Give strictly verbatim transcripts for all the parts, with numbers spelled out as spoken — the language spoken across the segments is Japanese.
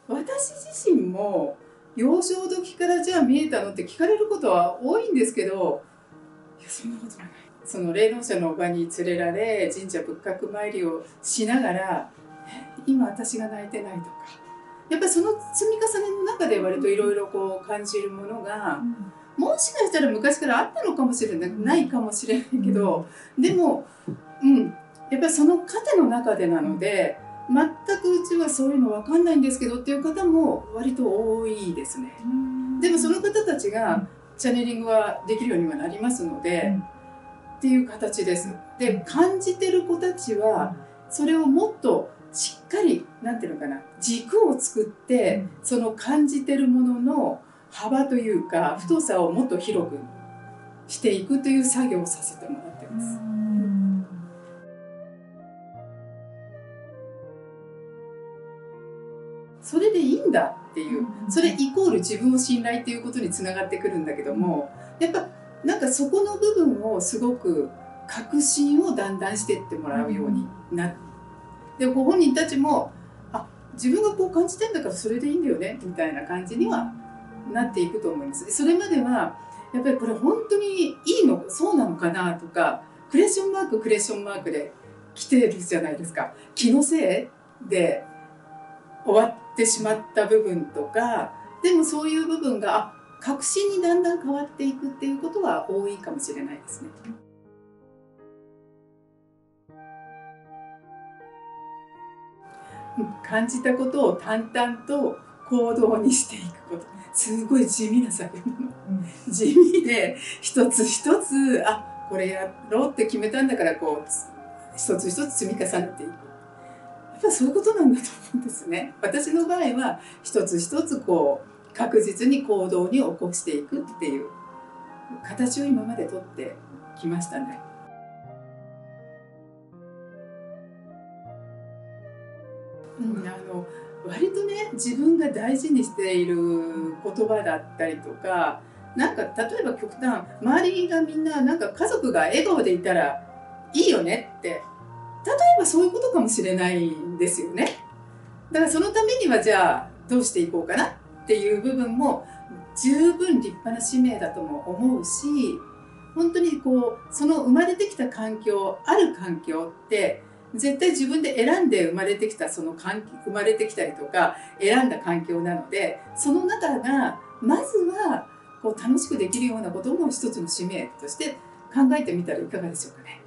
私自身も幼少時からじゃあ見えたのって聞かれることは多いんですけど、いやそんなことはない。その霊能者のお場に連れられ神社仏閣参りをしながら、今私が泣いてないとか、やっぱりその積み重ねの中で割といろいろこう感じるものが、うん、もしかしたら昔からあったのかもしれない、ないかもしれないけど、でも、うん、やっぱりその糧の中でなので、全くうちはそういうの分かんないんですけどっていう方も割と多いですね。でもその方たちがチャネリングはできるようにはなりますので、うん、っていう形です。で、感じてる子たちはそれをもっとしっかり、なんていうのかな、軸を作って、その感じてるものの幅というか太さをもっと広くしていくという作業をさせてもらってます。それでいいんだっていう、それイコール自分を信頼っていうことにつながってくるんだけども、やっぱなんかそこの部分をすごく確信をだんだんしていってもらうようになって、でご本人たちもあ自分がこう感じてんだからそれでいいんだよねみたいな感じにはなっていくと思います。それまではやっぱりこれ本当にいいのそうなのかなとか、クレッションマーククレッションマークで来てるじゃないですか。気のせいで終わってしまった部分とか、でもそういう部分が確信にだんだん変わっていくっていうことは多いかもしれないですね。感じたことを淡々と行動にしていくこと、すごい地味な作業なの、うん、地味で一つ一つあこれやろうって決めたんだからこう一つ一つ積み重ねていく、やっぱりそういうことなんだと思うんですね。私の場合は一つ一つこう確実に行動に起こしていくっていう形を今までとってきましたね。うん、あの割とね自分が大事にしている言葉だったりとか、なんか例えば極端周りがみんななんか家族が笑顔でいたらいいよねって、例えばそういうことかもしれないんですよね。だからそのためにはじゃあどうしていこうかなっていう部分も十分立派な使命だとも思うし、本当にこうその生まれてきた環境、ある環境って絶対自分で選んで生まれてきたその環境、生まれてきたりとか選んだ環境なので、その中がまずはこう楽しくできるようなことも一つの使命として考えてみたらいかがでしょうかね。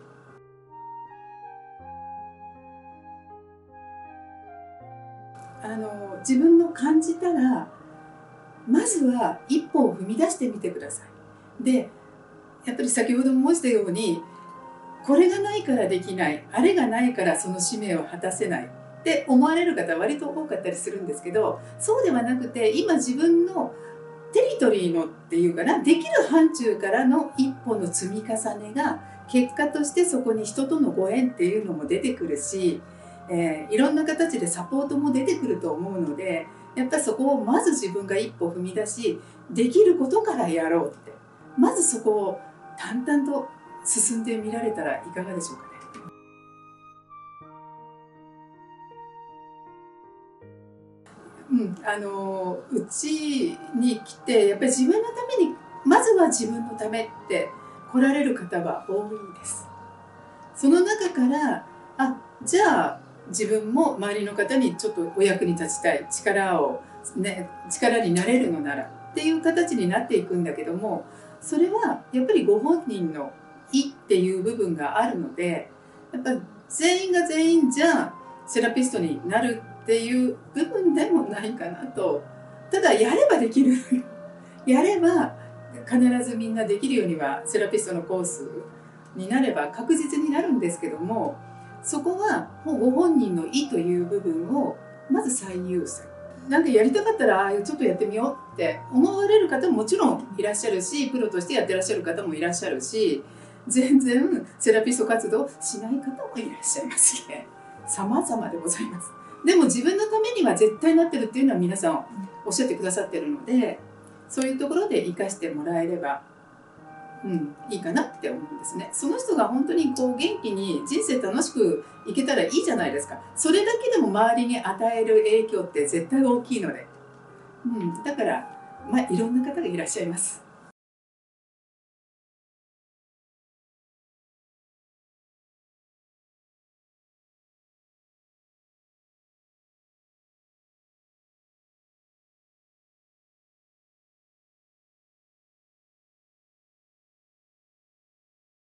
あの自分の感じたらまずは一歩を踏み出してみてください。でやっぱり先ほども申したように、これがないからできない、あれがないからその使命を果たせないって思われる方は割と多かったりするんですけど、そうではなくて今自分のテリトリーのっていうかな、できる範疇からの一歩の積み重ねが結果としてそこに人とのご縁っていうのも出てくるし、えー、いろんな形でサポートも出てくると思うので、やっぱりそこをまず自分が一歩踏み出し、できることからやろうって、まずそこを淡々と進んでみられたらいかがでしょうかね。うん、あのうちに来てやっぱり自分のために、まずは自分のためって来られる方は多いです。その中からあじゃあ自分も周りの方にちょっとお役に立ちたい、力を、ね、力になれるのならっていう形になっていくんだけども、それはやっぱりご本人の意っていう部分があるので、やっぱ全員が全員じゃあセラピストになるっていう部分でもないかなと。ただやればできるやれば必ずみんなできるようにはセラピストのコースになれば確実になるんですけども、そこはもうご本人の意という部分をまず最優先。なんかやりたかったらあちょっとやってみようって思われる方ももちろんいらっしゃるし、プロとしてやってらっしゃる方もいらっしゃるし、全然セラピスト活動しない方もいらっしゃいますね。様々でございます。でも自分のためには絶対なってるっていうのは皆さんおっしゃってくださってるので、そういうところで生かしてもらえればうん、いいかなって思うんですね。その人が本当にこう元気に人生楽しくいけたらいいじゃないですか。それだけでも周りに与える影響って絶対大きいので、うん、だから、まあ、いろんな方がいらっしゃいます。